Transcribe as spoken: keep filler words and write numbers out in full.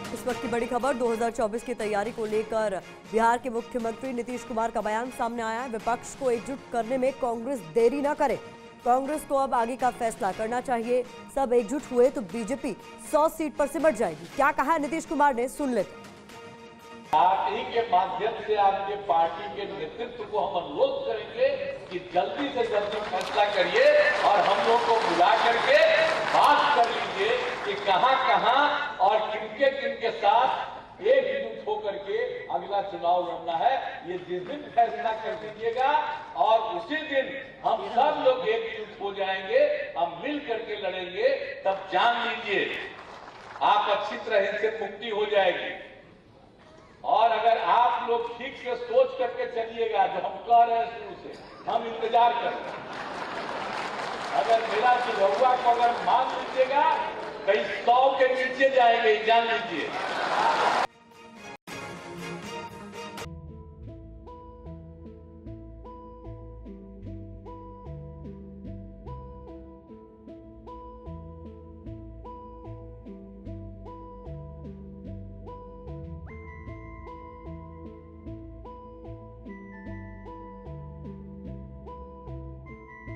इस वक्त की बड़ी खबर दो हज़ार चौबीस की तैयारी को लेकर बिहार के मुख्यमंत्री नीतीश कुमार का बयान सामने आया है। विपक्ष को एकजुट करने में कांग्रेस देरी न करे, कांग्रेस को अब आगे का फैसला करना चाहिए। सब एकजुट हुए तो बीजेपी सौ सीट पर सिमट जाएगी। क्या कहा है नीतीश कुमार ने, सुन लेते। पार्टी के माध्यम से आपके पार्टी के नेतृत्व को हम अनुरोध करेंगे कि जल्दी से जल्दी फैसला करिए और हम लोग को बुला करके बात कर लीजिए कि कहां कहां और किनके किनके साथ एकजुट होकर के अगला चुनाव लड़ना है। ये जिस दिन फैसला कर दीजिएगा और उसी दिन हम सब लोग एकजुट हो जाएंगे, हम मिल करके लड़ेंगे, तब जान लीजिए आप अच्छी तरह से मुक्ति हो जाएगी। और अगर आप लोग ठीक से सोच करके चलिएगा, जो हम कह रहे हैं शुरू से, हम इंतजार करें। अगर मेरा सुझाव को अगर मान लीजिएगा, कहीं सौ के नीचे जाएंगे, जान लीजिए।